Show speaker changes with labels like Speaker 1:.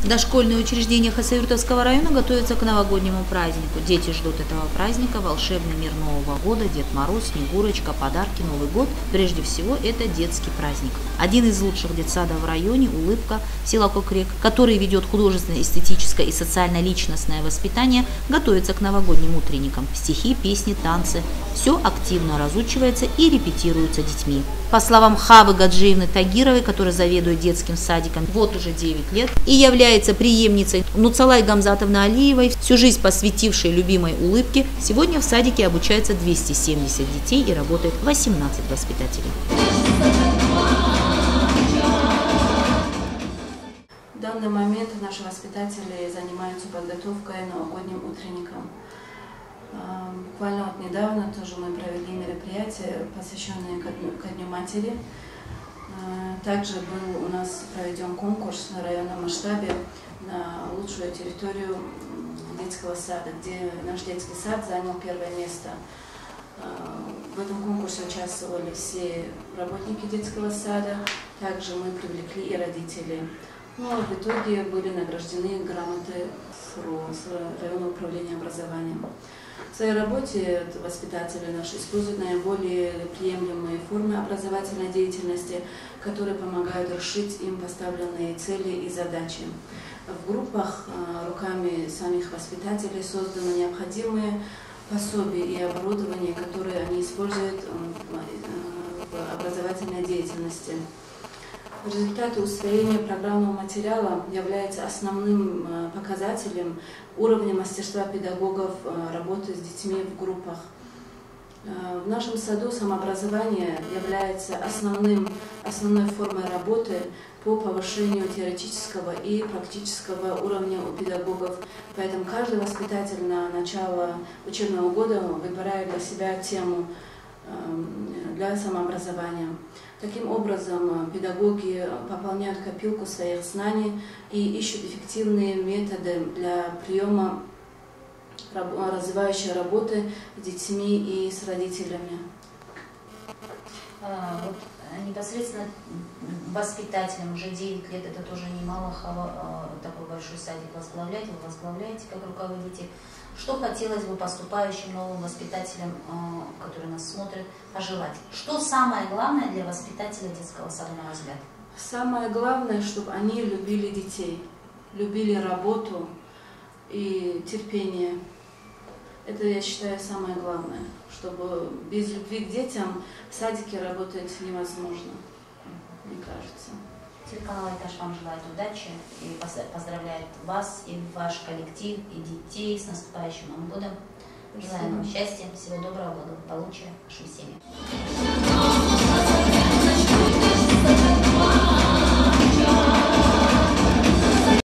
Speaker 1: Дошкольные учреждения Хасавюртовского района готовятся к новогоднему празднику. Дети ждут этого праздника, волшебный мир Нового года, Дед Мороз, Снегурочка, подарки, Новый год. Прежде всего, это детский праздник. Один из лучших детсадов в районе, «Улыбка», села Кокрек, который ведет художественное, эстетическое и социально-личностное воспитание, готовится к новогодним утренникам. Стихи, песни, танцы – все активно разучивается и репетируется детьми. По словам Хавы Гаджиевны Тагировой, которая заведует детским садиком вот уже 9 лет и является преемницей Нуцалай Гамзатовны Алиевой, всю жизнь посвятившей любимой улыбке, сегодня в садике обучается 270 детей и работает 18 воспитателей.
Speaker 2: В данный момент наши воспитатели занимаются подготовкой новогодним утренникам. Буквально вот недавно тоже мы провели мероприятие, посвященное ко Дню матери. Также был у нас проведен конкурс на районном масштабе на лучшую территорию детского сада, где наш детский сад занял первое место. В этом конкурсе участвовали все работники детского сада, также мы привлекли и родителей. Ну, а в итоге были награждены грамоты с районного управления образованием. В своей работе воспитатели наши используют наиболее приемлемые формы образовательной деятельности, которые помогают решить им поставленные цели и задачи. В группах руками самих воспитателей созданы необходимые пособия и оборудование, которые они используют в образовательной деятельности. Результаты усвоения программного материала являются основным показателем уровня мастерства педагогов работы с детьми в группах. В нашем саду самообразование является основной формой работы по повышению теоретического и практического уровня у педагогов. Поэтому каждый воспитатель на начало учебного года выбирает для себя тему для самообразования. Таким образом, педагоги пополняют копилку своих знаний и ищут эффективные методы для приема развивающей работы с детьми и с родителями.
Speaker 3: Вот непосредственно воспитателям уже 9 лет, это тоже немало, такой большой садик возглавлять, вы возглавляете как руководитель. Что хотелось бы поступающим новым воспитателям, которые нас смотрят, пожелать? Что самое главное для воспитателя детского сада, на ваш взгляд?
Speaker 2: Самое главное, чтобы они любили детей, любили работу и терпение. Это, я считаю, самое главное, чтобы без любви к детям в садике работать невозможно, мне кажется.
Speaker 3: Телеканал Айташ вам желает удачи и поздравляет вас и ваш коллектив, и детей с наступающим Новым годом. Желаем вам счастья, всего доброго, благополучия, вашей семье.